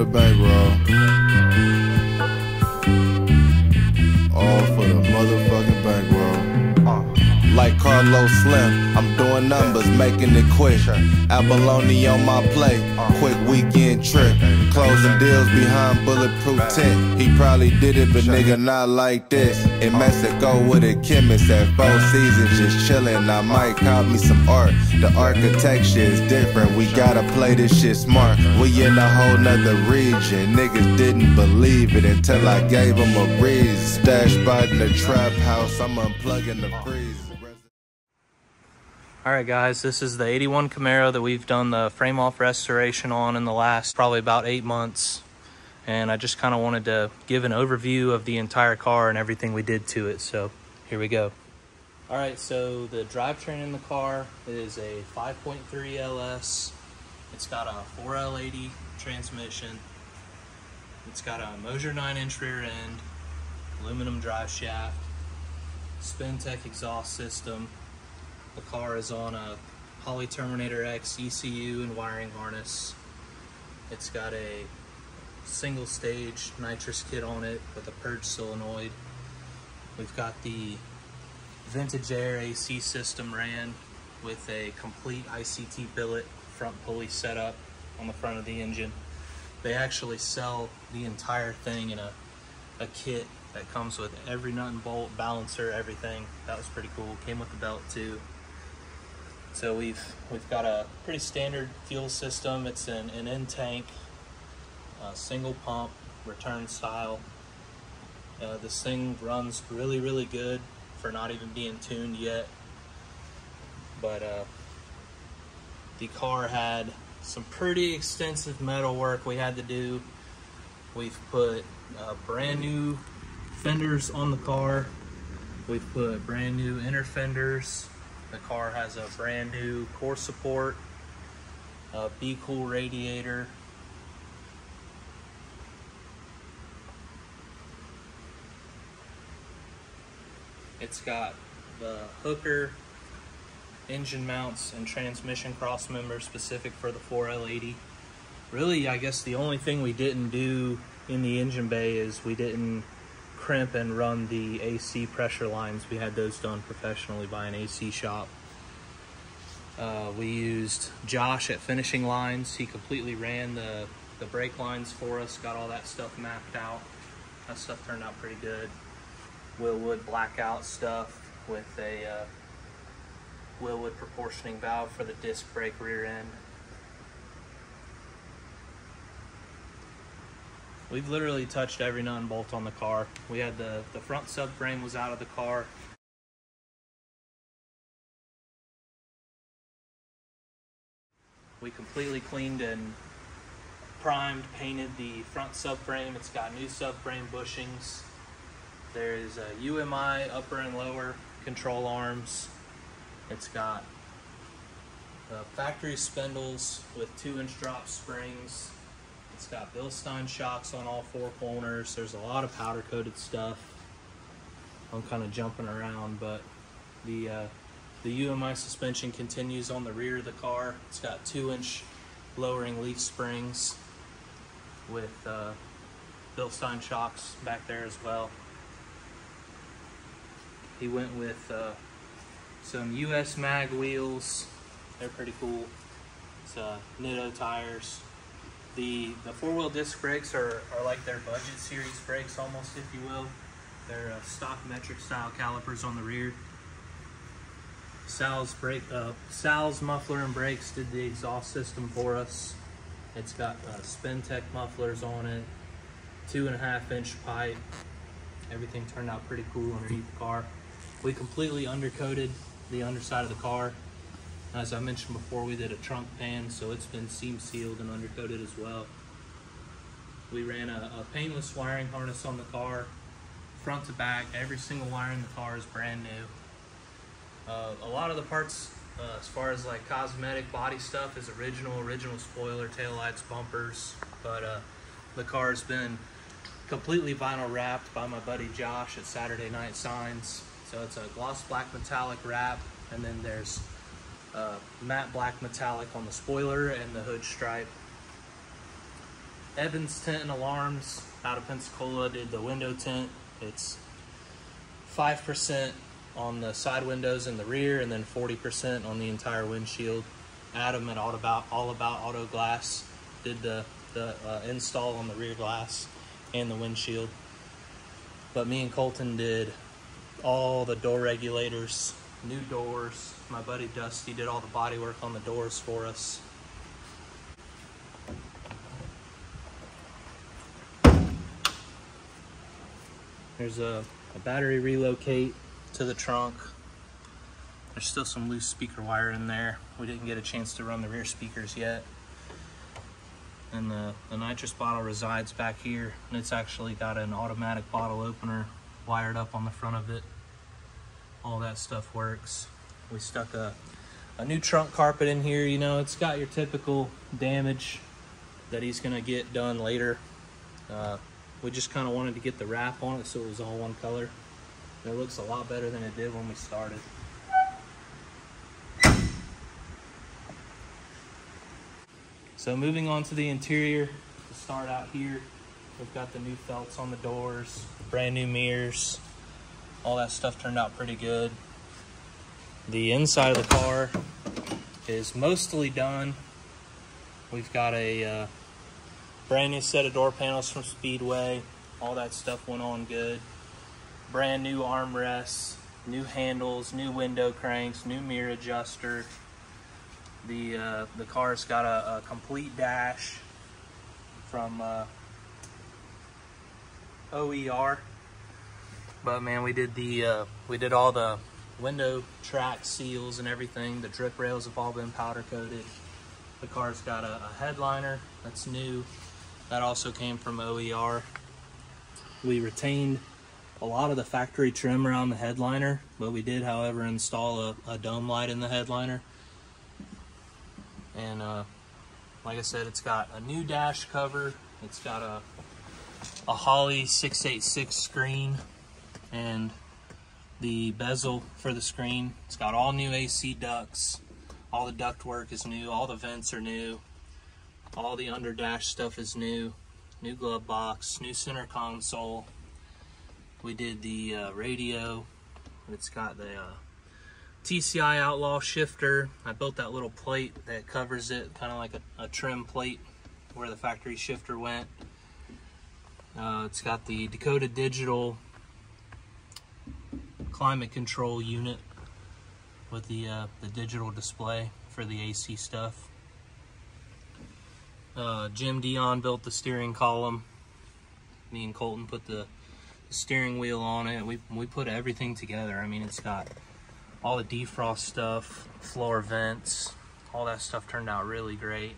bankroll. All for the motherfucking bankroll. Like Carlos Slim, I'm doing numbers, making it quick. Abalone on my plate, quick weekend trip. Closing deals behind bulletproof tent. He probably did it, but nigga not like this. In Mexico with a chemist at 4 Seasons, just chillin'. I might cop me some art. The architecture is different. We gotta play this shit smart. We in a whole nother region. Niggas didn't believe it until I gave them a breeze. Stash spot in the trap house. I'm unplugging the freeze. Alright guys, this is the 81 Camaro that we've done the frame off restoration on in the last probably about 8 months. And I just kind of wanted to give an overview of the entire car and everything we did to it. So here we go. Alright, so the drivetrain in the car is a 5.3 LS. It's got a 4L80 transmission. It's got a Moser 9-inch rear end, aluminum drive shaft, Spintech exhaust system. The car is on a Holley Terminator X ECU and wiring harness. It's got a single stage nitrous kit on it with a purge solenoid. We've got the Vintage Air AC system ran with a complete ICT billet front pulley setup on the front of the engine. They actually sell the entire thing in a kit that comes with every nut and bolt, balancer, everything. That was pretty cool. Came with the belt too. So we've got a pretty standard fuel system. It's an end tank, single pump, return style. This thing runs really good for not even being tuned yet. But the car had some pretty extensive metal work we had to do. We've put brand new fenders on the car. We've put brand new inner fenders. The car has a brand new core support, a Be Cool radiator. It's got the hooker, engine mounts, and transmission cross members specific for the 4L80. Really, I guess the only thing we didn't do in the engine bay is we didn't crimp and run the AC pressure lines. We had those done professionally by an AC shop. We used Josh at Finishing Lines. He completely ran the brake lines for us, got all that stuff mapped out. That stuff turned out pretty good. Wilwood blackout stuff with a Wilwood proportioning valve for the disc brake rear end. We've literally touched every nut and bolt on the car. We had the front subframe was out of the car. We completely cleaned and primed, painted the front subframe. It's got new subframe bushings. There's a UMI upper and lower control arms. It's got factory spindles with 2-inch drop springs. It's got Bilstein shocks on all 4 corners. There's a lot of powder coated stuff. I'm kind of jumping around, but the UMI suspension continues on the rear of the car. It's got 2-inch lowering leaf springs with Bilstein shocks back there as well. He went with some US Mag wheels. They're pretty cool. It's Nitto tires. The 4-wheel disc brakes are like their budget series brakes almost, if you will. They're stock metric style calipers on the rear. Sal's muffler and brakes did the exhaust system for us. It's got Spintech mufflers on it, 2.5-inch pipe. Everything turned out pretty cool underneath the car. We completely undercoated the underside of the car. As I mentioned before, we did a trunk pan, so it's been seam sealed and undercoated as well. We ran a paintless wiring harness on the car, front to back. Every single wire in the car is brand new. A lot of the parts, as far as like cosmetic body stuff, is original spoiler, taillights, bumpers, but the car's been completely vinyl wrapped by my buddy Josh at Saturday Night Signs. So it's a gloss black metallic wrap, and then there's matte black metallic on the spoiler and the hood stripe. Evans Tent and Alarms out of Pensacola did the window tint. It's 5% on the side windows in the rear, and then 40% on the entire windshield. Adam at All About Auto Glass did the install on the rear glass and the windshield. But me and Colton did all the door regulators, new doors. My buddy Dusty did all the body work on the doors for us. There's a battery relocate to the trunk. There's still some loose speaker wire in there. We didn't get a chance to run the rear speakers yet. And the nitrous bottle resides back here, and it's actually got an automatic bottle opener wired up on the front of it. All that stuff works. We stuck a new trunk carpet in here. You know, it's got your typical damage that he's gonna get done later. We just kind of wanted to get the wrap on it so it was all one color. It looks a lot better than it did when we started. So moving on to the interior, to start out here, we've got the new felts on the doors, brand new mirrors. All that stuff turned out pretty good. The inside of the car is mostly done. We've got a brand new set of door panels from Speedway. All that stuff went on good. Brand new armrests, new handles, new window cranks, new mirror adjuster. The car's got a complete dash from OER. But man, we did all the window track seals and everything. The drip rails have all been powder coated. The car's got a headliner that's new. That also came from OER. We retained a lot of the factory trim around the headliner, but we did, however, install a dome light in the headliner. And like I said, it's got a new dash cover. It's got a Holley 686 screen and the bezel for the screen. It's got all new AC ducts. All the duct work is new. All the vents are new. All the under dash stuff is new. New glove box, new center console. We did the radio. It's got the TCI Outlaw shifter. I built that little plate that covers it, kind of like a trim plate where the factory shifter went. It's got the Dakota Digital climate control unit with the digital display for the AC stuff. Jim Dion built the steering column. Me and Colton put the steering wheel on it. We put everything together. I mean, it's got all the defrost stuff, floor vents, all that stuff turned out really great.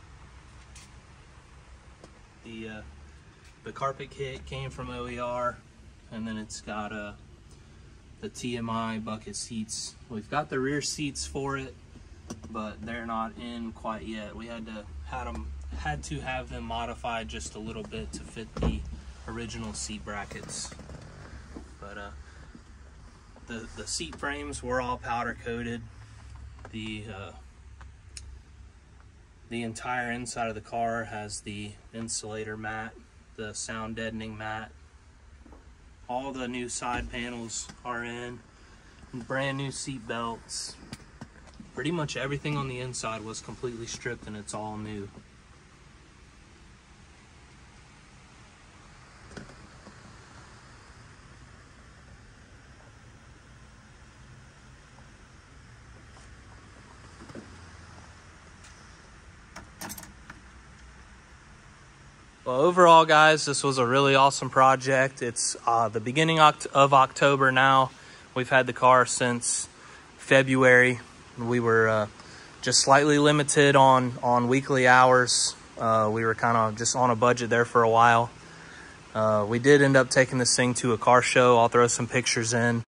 The carpet kit came from OER, and then it's got the TMI bucket seats. We've got the rear seats for it, but they're not in quite yet. We had to have them modified just a little bit to fit the original seat brackets. But the seat frames were all powder coated. The entire inside of the car has the insulator mat, the sound deadening mat. All the new side panels are in, brand new seat belts. Pretty much everything on the inside was completely stripped and it's all new. Well, overall, guys, this was a really awesome project. It's the beginning of October now. We've had the car since February. We were just slightly limited on weekly hours. We were kind of just on a budget there for a while. We did end up taking this thing to a car show. I'll throw some pictures in.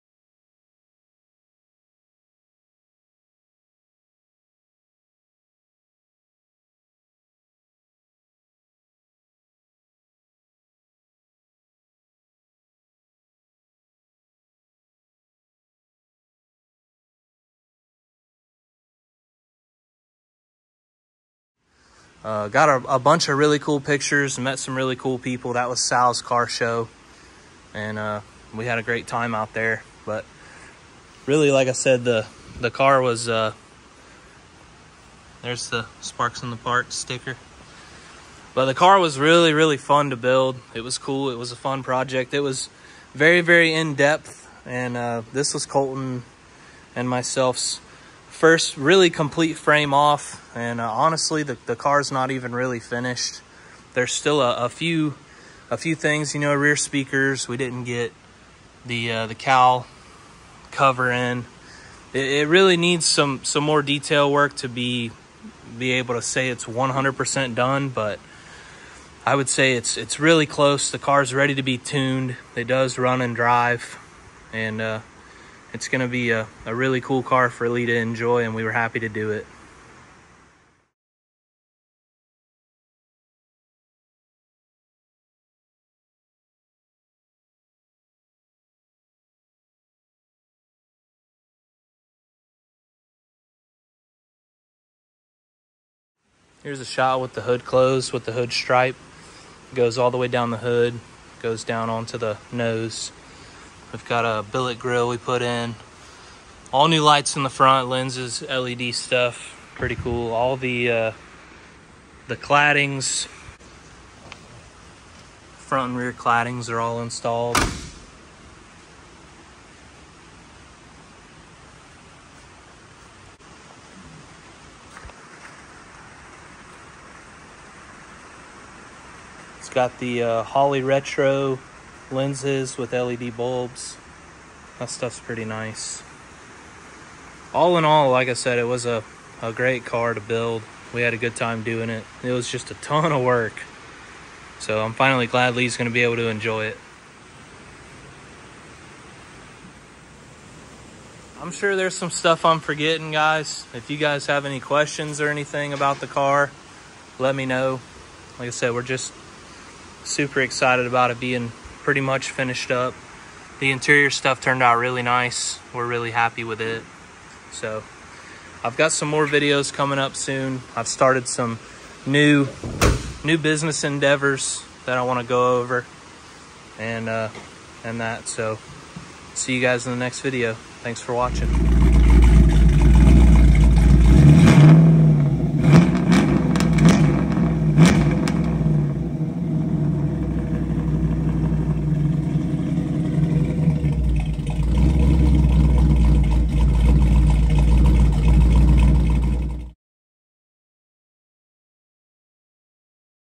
Got a bunch of really cool pictures and met some really cool people. That was Sal's car show, and we had a great time out there. But really, like I said, the car was there's the Sparks in the Park sticker. But the car was really, really fun to build. It was cool. It was a fun project. It was very, very in-depth, and this was Colton and myself's first really complete frame off. And honestly, the car's not even really finished. There's still a few things, you know, rear speakers. We didn't get the cowl cover in. It really needs some more detail work to be able to say it's 100% done, but I would say it's really close. The car's ready to be tuned. It does run and drive, and it's going to be a really cool car for Lee to enjoy, and we were happy to do it. Here's a shot with the hood closed, with the hood stripe. It goes all the way down the hood, goes down onto the nose. We've got a billet grill we put in. All new lights in the front, lenses, LED stuff, pretty cool. All the claddings, front and rear claddings are all installed. It's got the Holley Retro lenses with LED bulbs. That stuff's pretty nice. All in all, like I said, it was a great car to build. We had a good time doing it. It was just a ton of work. So I'm finally glad Lee's going to be able to enjoy it. I'm sure there's some stuff I'm forgetting, guys. If you guys have any questions or anything about the car, let me know. Like I said, we're just super excited about it being pretty much finished up. The interior stuff turned out really nice. We're really happy with it. So I've got some more videos coming up soon. I've started some new business endeavors that I want to go over, and that. So see you guys in the next video. Thanks for watching.